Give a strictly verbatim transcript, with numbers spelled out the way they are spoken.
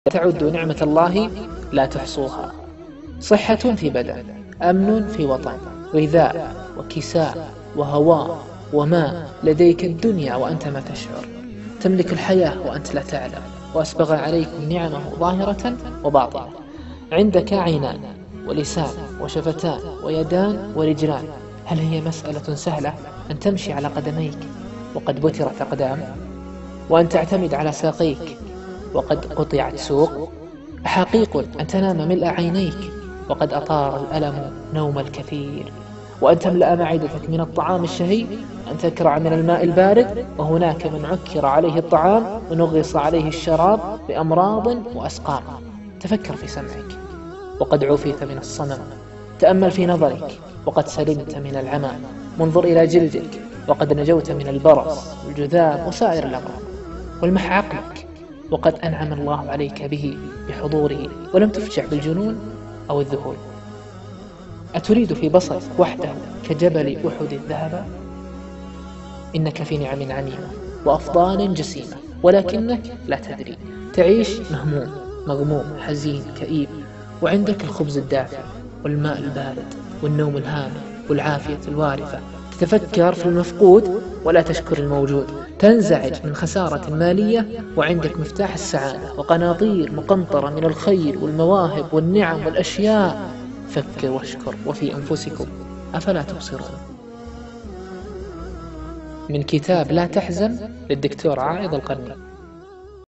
تعدوا نعمة الله لا تحصوها. صحة في بدن، أمن في وطن، غذاء وكساء وهواء وماء، لديك الدنيا وأنت ما تشعر، تملك الحياة وأنت لا تعلم، وأسبغ عليكم نعمه ظاهرة وباطنة. عندك عينان ولسان وشفتان ويدان ورجلان. هل هي مسألة سهلة أن تمشي على قدميك وقد بترت أقدام، وأن تعتمد على ساقيك وقد قطعت سوق؟ حقيق أن تنام ملء عينيك وقد أطار الألم نوم الكثير، وأن تملأ معدتك من الطعام الشهي، أن تكرع من الماء البارد، وهناك من عكر عليه الطعام ونغص عليه الشراب بأمراض وأسقام. تفكر في سمعك وقد عفيت من الصمم، تأمل في نظرك وقد سلمت من العمى، منظر إلى جلدك وقد نجوت من البرص والجذام وسائر الأمراض. والمح عقلك وقد أنعم الله عليك به بحضوره ولم تفجع بالجنون أو الذهول. أتريد في بصرك وحده كجبل أحد الذهب؟ إنك في نعم عميمة وأفضال جسيمة، ولكنك لا تدري. تعيش مهموم مغموم حزين كئيب، وعندك الخبز الدافئ والماء البارد والنوم الهانئ والعافية الوارفة. تتفكر في المفقود ولا تشكر الموجود، تنزعج من خسارة مالية وعندك مفتاح السعادة وقناطير مقنطرة من الخير والمواهب والنعم والأشياء. فكر واشكر وفي أنفسكم أفلا تبصرون. من كتاب لا تحزن للدكتور عائض القرني.